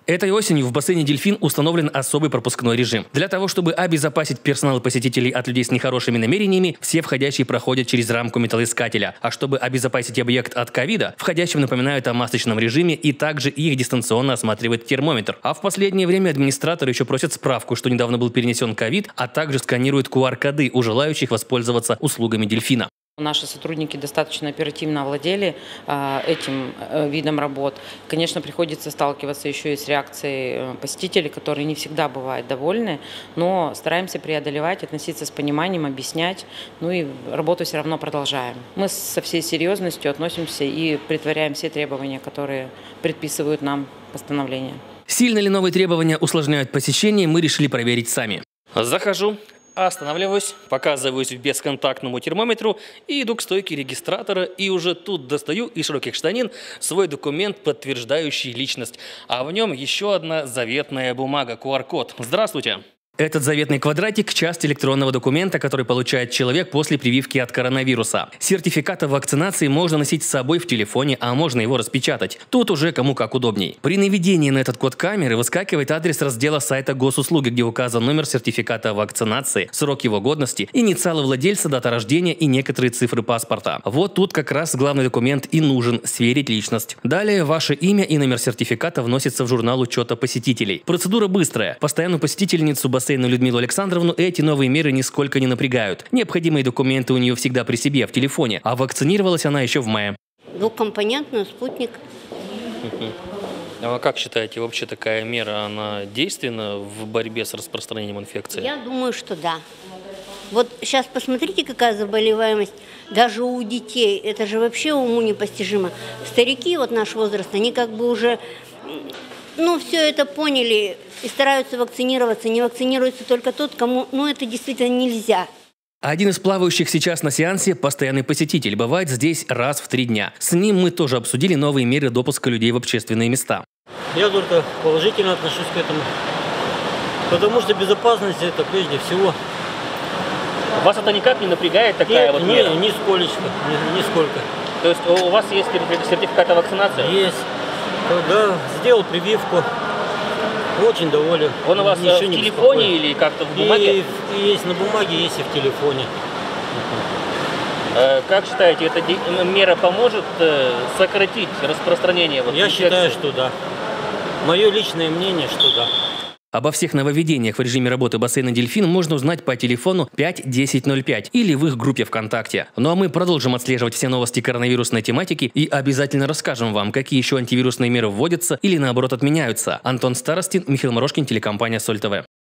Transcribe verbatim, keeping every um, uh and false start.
Этой осенью в бассейне «Дельфин» установлен особый пропускной режим. Для того, чтобы обезопасить персонал и посетителей от людей с нехорошими намерениями, все входящие проходят через рамку металлоискателя. А чтобы обезопасить объект от ковида, входящим напоминают о масочном режиме и также их дистанционно осматривает термометр. А в последнее время администраторы еще просят справку, что недавно был перенесен ковид, а также сканируют ку ар коды у желающих воспользоваться услугами «Дельфина». Наши сотрудники достаточно оперативно овладели э, этим э, видом работ. Конечно, приходится сталкиваться еще и с реакцией посетителей, которые не всегда бывают довольны, но стараемся преодолевать, относиться с пониманием, объяснять, ну и работу все равно продолжаем. Мы со всей серьезностью относимся и претворяем все требования, которые предписывают нам постановление. Сильно ли новые требования усложняют посещение, мы решили проверить сами. Захожу. Останавливаюсь, показываюсь в бесконтактному термометру и иду к стойке регистратора, и уже тут достаю из широких штанин свой документ, подтверждающий личность. А в нем еще одна заветная бумага, ку ар код. Здравствуйте! Этот заветный квадратик – часть электронного документа, который получает человек после прививки от коронавируса. Сертификат о вакцинации можно носить с собой в телефоне, а можно его распечатать. Тут уже кому как удобней. При наведении на этот код камеры выскакивает адрес раздела сайта госуслуги, где указан номер сертификата о вакцинации, срок его годности, инициалы владельца, дата рождения и некоторые цифры паспорта. Вот тут как раз главный документ и нужен – сверить личность. Далее ваше имя и номер сертификата вносятся в журнал учета посетителей. Процедура быстрая. Постоянную посетительницу бассейна Людмилу Александровну эти новые меры нисколько не напрягают. Необходимые документы у нее всегда при себе в телефоне, а вакцинировалась она еще в мае. Двухкомпонентный спутник. А как считаете, вообще такая мера, она действенна в борьбе с распространением инфекции? Я думаю, что да. Вот сейчас посмотрите, какая заболеваемость даже у детей. Это же вообще уму непостижимо. Старики, вот наш возраст, они как бы уже... Ну, все это поняли и стараются вакцинироваться. Не вакцинируется только тот, кому, ну, это действительно нельзя. Один из плавающих сейчас на сеансе – постоянный посетитель. Бывает здесь раз в три дня. С ним мы тоже обсудили новые меры допуска людей в общественные места. Я только положительно отношусь к этому. Потому что безопасность – это прежде всего. Вас это никак не напрягает, такая Нет, вот мера? Нет, нисколечко, ни, нисколько. То есть у вас есть сертификат о вакцинации? Есть. Да, сделал прививку. Очень доволен. Он у вас Ничего в не телефоне беспокоит. или как-то в бумаге? И, и есть на бумаге, есть и в телефоне. Как считаете, эта мера поможет сократить распространение вот Я инфекции? считаю, что да. Мое личное мнение, что да. Обо всех нововведениях в режиме работы бассейна «Дельфин» можно узнать по телефону пять десять ноль пять или в их группе ВКонтакте. Ну а мы продолжим отслеживать все новости коронавирусной тематики и обязательно расскажем вам, какие еще антивирусные меры вводятся или наоборот отменяются. Антон Старостин, Михаил Морошкин, телекомпания Соль ТВ.